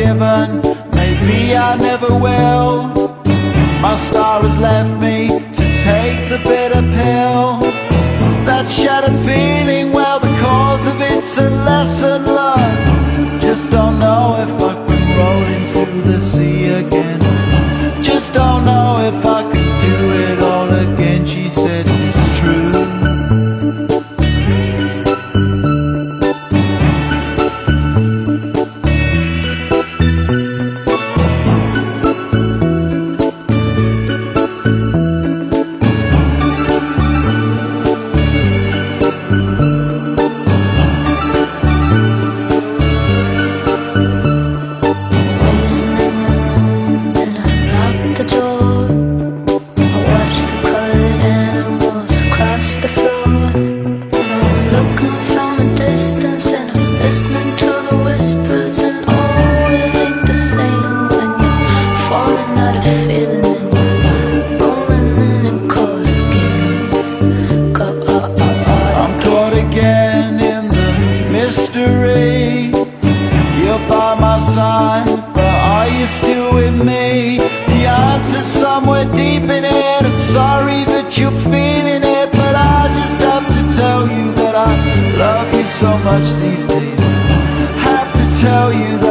forgiven. Maybe I never will. My star has left me to take the bitter pill. That shattered feeling, well, the cause of it's a lesson learned. Just don't know if I can roll into the sea again. Just don't know if I can do it all again. She said it's true. Listening to the whispers, and oh, it ain't the same when you're falling out of feeling and you're rolling in and caught again. I'm caught again in the mystery. You're by my side, but are you still with me? The answer's somewhere deep in it. I'm sorry that you're feeling it, but I just have to tell you that I love you so much these days. Have to tell you that